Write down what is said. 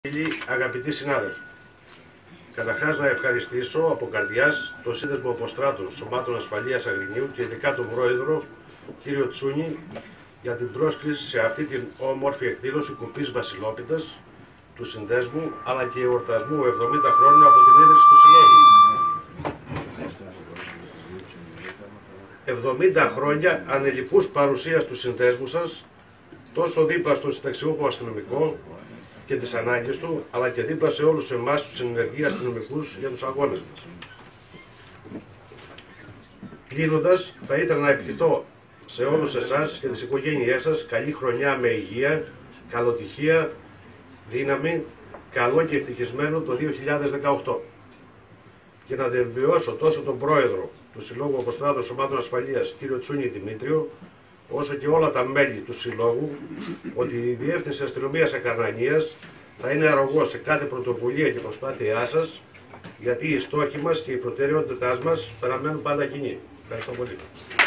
Φίλοι, αγαπητοί συνάδελφοι, καταρχάς να ευχαριστήσω από καρδιάς τον Σύνδεσμο Αποστράτων Σωμάτων Ασφαλείας Αγρινίου και ειδικά τον Πρόεδρο, κύριο Τσούνη, για την πρόσκληση σε αυτή την όμορφη εκδήλωση κουπής Βασιλόπιτας του Συνδέσμου, αλλά και εορτασμού 70 χρόνων από την ίδρυση του Συλλόγου. 70 χρόνια ανελιπούς παρουσίας του Συνδέσμου σας, τόσο δίπλα στον συνταξιούχο αστυνομικό και τις ανάγκες του, αλλά και δίπλα σε όλους εμάς τους ενεργοί αστυνομικούς για τους αγώνες μας. Κλείνοντας, θα ήθελα να ευχηθώ σε όλους εσάς και τις οικογένειές σας καλή χρονιά με υγεία, καλοτυχία, δύναμη, καλό και ευτυχισμένο το 2018. Και να διαβεβαιώσω τόσο τον Πρόεδρο του Συλλόγου Αποστράτων Σωμάτων Ασφαλείας, κύριο Τσούνη Δημήτριο, όσο και όλα τα μέλη του Συλλόγου, ότι η Διεύθυνση Αστυνομίας Ακαρνανίας θα είναι αρρωγός σε κάθε πρωτοβουλία και προσπάθειά σας, γιατί οι στόχοι μας και οι προτεραιότητάς μας παραμένουν πάντα κοινοί. Ευχαριστώ πολύ.